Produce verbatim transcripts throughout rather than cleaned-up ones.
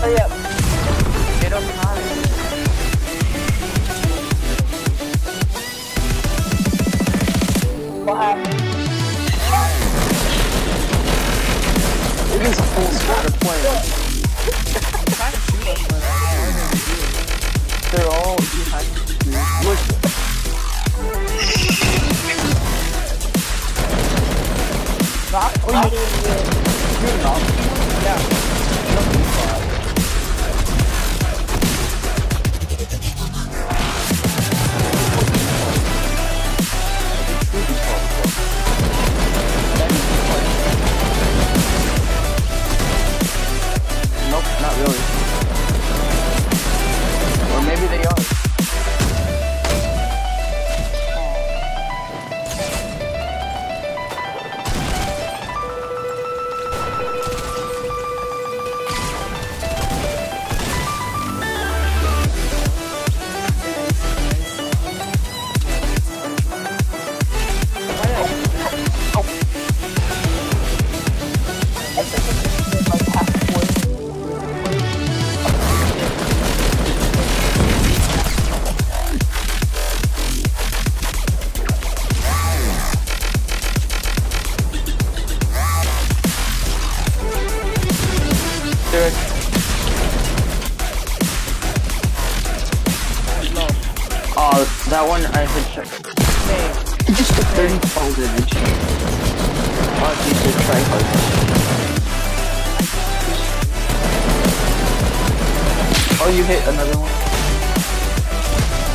Hurry up. They don't have it. What happened? It is a full squad of players. They're all behind the screen. Look. Knock? Oh, you didn't even... You're not. Yeah. Don't be fine. Nope, not really. Or maybe they are. Oh, that one I had checked. Hey. Just a thirty fall damage. Oh, geez, they try hard. Oh, you hit another one.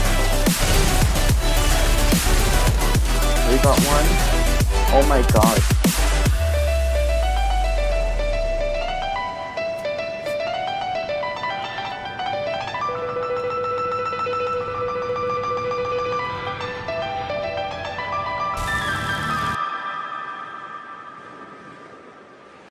We got one. Oh my god.